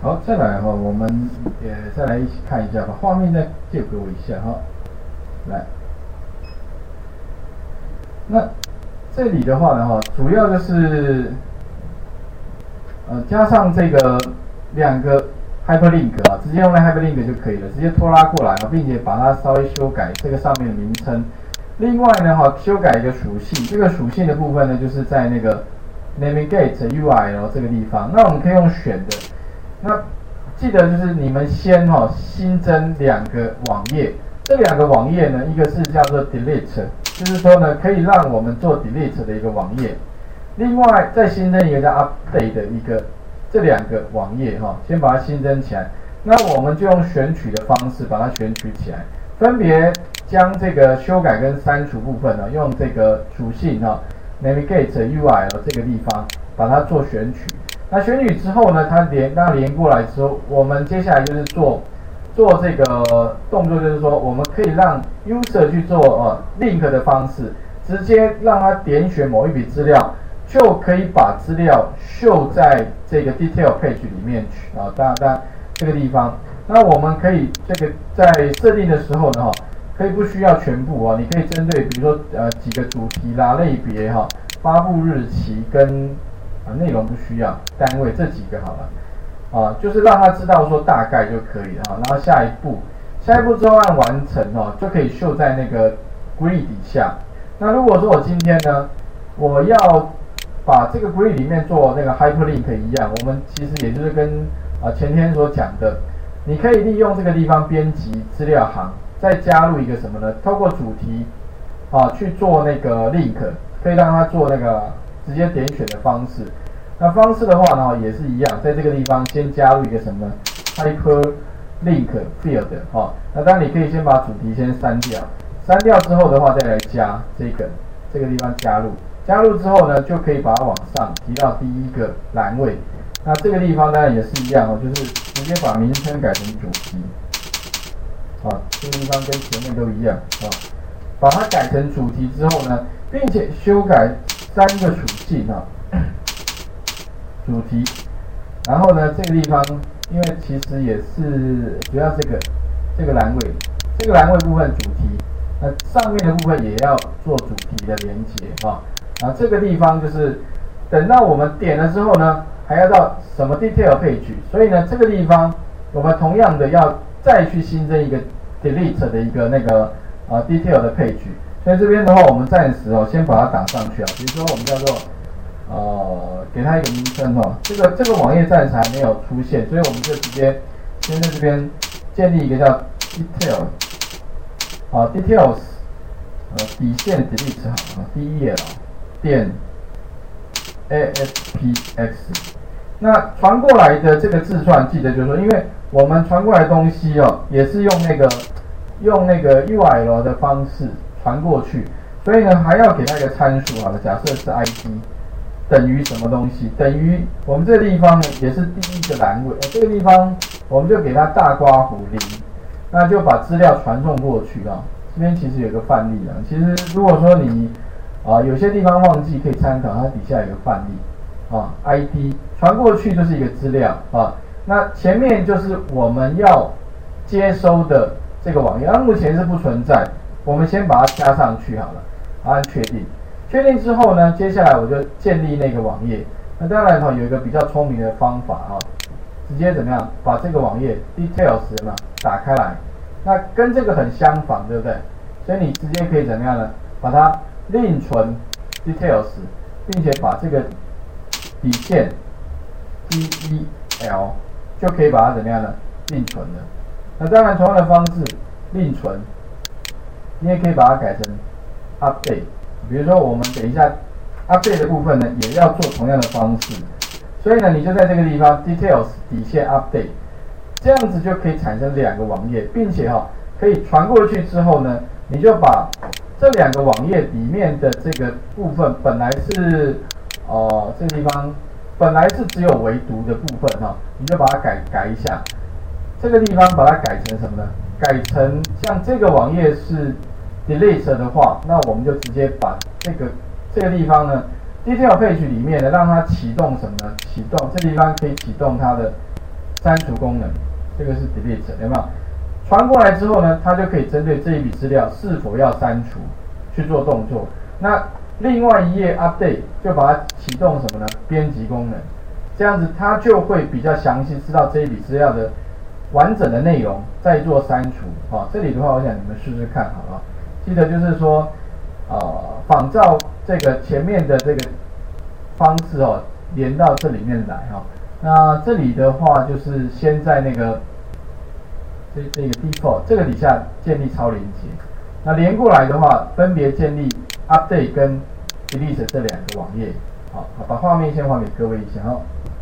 好，再来哈，我们也再来一起看一下，把画面再借给我一下哈。来，那这里的话呢哈，主要就是加上这个两个 hyperlink 啊，直接用来 hyperlink 就可以了，直接拖拉过来啊，并且把它稍微修改这个上面的名称。另外呢哈，修改一个属性，这个属性的部分呢，就是在那个 navigate URL 这个地方，那我们可以用选的。那记得就是你们先新增两个网页，这两个网页呢，一个是叫做 delete， 就是说呢可以让我们做 delete 的一个网页，另外再新增一个叫 update 的一个，这两个网页先把它新增起来。那我们就用选取的方式把它选取起来，分别将这个修改跟删除部分呢，用这个属性navigate URL 这个地方把它做选取。那选取之后呢，它连过来之后，我们接下来就是做这个动作，就是说我们可以让 user 去做link 的方式，直接让他点选某一笔资料，就可以把资料秀在这个 detail page 里面去啊。当然这个地方，那我们可以这个在设定的时候呢可以不需要全部你可以针对比如说几个主题啦、类别发布日期跟内容不需要，单位这几个好了，就是让他知道说大概就可以了然后下一步之后按完成就可以秀在那个 grid 底下。那如果说我今天呢，我要把这个 grid 里面做那个 hyperlink 一样，我们其实也就是跟前天所讲的，你可以利用这个地方编辑资料行，再加入一个什么呢？透过主题去做那个 link， 可以让它做那个直接点选的方式。那方式的话呢，也是一样，在这个地方先加入一个什么呢 hyperlink field 那当然你可以先把主题先删掉，删掉之后的话再来加这个地方加入之后呢，就可以把它往上提到第一个栏位。那这个地方当然也是一样就是直接把名称改成主题这个地方跟前面都一样把它改成主题之后呢，并且修改3个属性主题，然后呢，这个地方因为其实也是主要这个栏位部分主题，那上面的部分也要做主题的连接然后这个地方就是等到我们点了之后呢，还要到什么 detail page， 所以呢，这个地方我们同样的要再去新增一个 delete 的一个那个detail 的 page， 所以这边的话，我们暂时先把它打上去比如说我们叫做给它一个名称这个网页暂时还没有出现，所以我们就直接先在这边建立一个叫 details 底线 delete del 点 ASPX。那传过来的这个字串，记得就是说，因为我们传过来的东西也是用那个 URL 的方式传过去，所以呢还要给它一个参数假设是 ID 等于什么东西，等于我们这个地方呢也是第一个栏位，这个地方我们就给它大括弧0，那就把资料传送过去这边其实有个范例其实如果说你有些地方忘记可以参考，它底下有个范例ID 传过去就是一个资料那前面就是我们要接收的这个网页，那目前是不存在，我们先把它加上去好了，按确定。确定之后呢，接下来我就建立那个网页。那当然有一个比较聪明的方法直接怎么样把这个网页 details 打开来，那跟这个很相仿，对不对？所以你直接可以怎么样呢？把它另存 details， 并且把这个底线 del 就可以把它怎么样呢？另存了。那当然同样的方式另存，你也可以把它改成 update。比如说我们等一下 update 的部分呢，也要做同样的方式。所以呢，你就在这个地方 details 底线 update， 这样子就可以产生2个网页，并且可以传过去之后呢，你就把这2个网页里面的这个部分本来是这个地方本来是只有唯读的部分你就把它改一下。这个地方把它改成什么呢？改成像这个网页是 delete 的话，那我们就直接把这个地方呢 detail page 里面呢，让它启动什么呢？启动这地方可以启动它的删除功能，这个是 delete 有没有？传过来之后呢，它就可以针对这一笔资料是否要删除去做动作。那另外一页 update 就把它启动什么呢？编辑功能，这样子它就会比较详细知道这一笔资料的完整的内容，再做删除。这里的话，我想你们试试看好了。记得就是说，仿照这个前面的这个方式连到这里面来那这里的话就是先在那个这个 default 这个底下建立超连接，那连过来的话，分别建立 update 跟 delete 这两个网页。好，把画面先还给各位一下